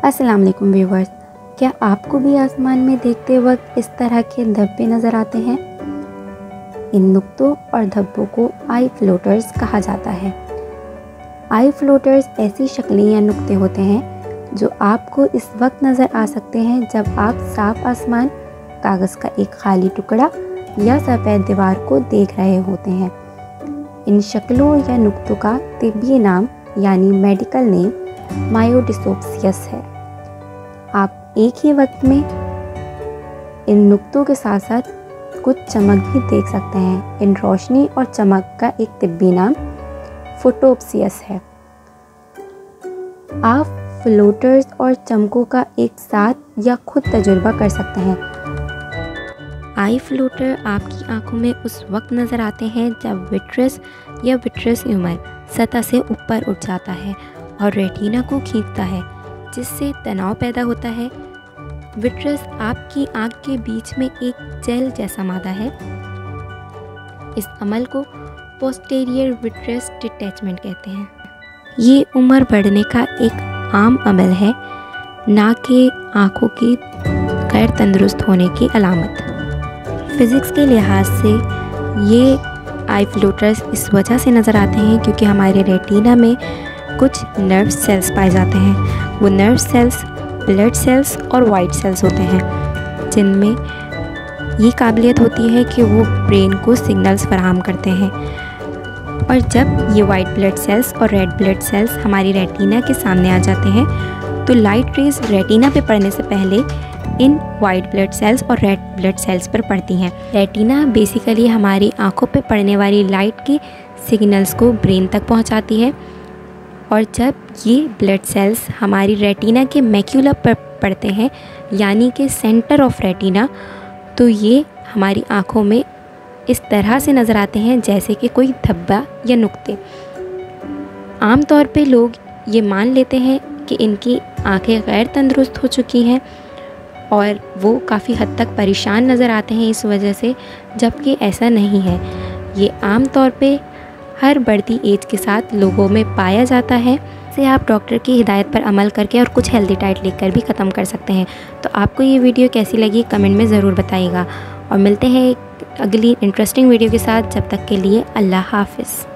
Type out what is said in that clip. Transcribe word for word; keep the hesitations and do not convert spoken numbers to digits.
अस्सलाम वालेकुम व्यूवर्स, क्या आपको भी आसमान में देखते वक्त इस तरह के धब्बे नज़र आते हैं? इन नुक्तों और धब्बों को आई फ्लोटर्स कहा जाता है। आई फ्लोटर्स ऐसी शक्लें या नुक्ते होते हैं जो आपको इस वक्त नज़र आ सकते हैं जब आप साफ आसमान, कागज़ का एक खाली टुकड़ा या सफ़ेद दीवार को देख रहे होते हैं। इन शक्लों या नुक्तों का तिब्बी नाम यानी मेडिकल नेम मायोडिसोप्सियस है। आप एक ही वक्त में इन नुक्तों के साथ साथ कुछ चमक भी देख सकते हैं। इन रोशनी और चमक का एक तिब्बी नाम फोटोप्सियस है। आप फ्लोटर्स और चमकों का एक साथ या खुद तजुर्बा कर सकते हैं। आई फ्लोटर आपकी आंखों में उस वक्त नज़र आते हैं जब विट्रस या विट्रस ह्यूमर सतह से ऊपर उठ जाता है और रेटिना को खींचता है, जिससे तनाव पैदा होता है। विट्रस आपकी आंख के बीच में एक जेल जैसा मादा है। इस अमल को पोस्टीरियर विट्रस डिटैचमेंट कहते हैं। ये उम्र बढ़ने का एक आम अमल है, ना कि आँखों की गैर तंदुरुस्त होने की अलामत। फिज़िक्स के लिहाज से ये आई फ्लोटर्स इस वजह से नज़र आते हैं क्योंकि हमारे रेटिना में कुछ नर्व सेल्स पाए जाते हैं। वो नर्व सेल्स ब्लड सेल्स और वाइट सेल्स होते हैं, जिनमें ये काबिलियत होती है कि वो ब्रेन को सिग्नल्स फराहम करते हैं। और जब ये वाइट ब्लड सेल्स और रेड ब्लड सेल्स हमारी रेटिना के सामने आ जाते हैं तो लाइट रेज रेटिना पे पड़ने से पहले इन वाइट ब्लड सेल्स और रेड ब्लड सेल्स पर पड़ती हैं। रेटिना बेसिकली हमारी आंखों पे पड़ने वाली लाइट के सिग्नल्स को ब्रेन तक पहुंचाती है, और जब ये ब्लड सेल्स हमारी रेटिना के मैक्यूला पर पड़ते हैं यानी कि सेंटर ऑफ रेटिना, तो ये हमारी आंखों में इस तरह से नज़र आते हैं जैसे कि कोई धब्बा या नुक्ते। आम तौर पे लोग ये मान लेते हैं कि इनकी आंखें गैर तंदुरुस्त हो चुकी हैं और वो काफ़ी हद तक परेशान नज़र आते हैं इस वजह से, जबकि ऐसा नहीं है। ये आम तौर पे हर बढ़ती एज के साथ लोगों में पाया जाता है। से आप डॉक्टर की हिदायत पर अमल करके और कुछ हेल्दी डाइट लेकर भी ख़त्म कर सकते हैं। तो आपको ये वीडियो कैसी लगी कमेंट में ज़रूर बताइएगा, और मिलते हैं एक अगली इंटरेस्टिंग वीडियो के साथ। जब तक के लिए अल्लाह हाफ़िज़।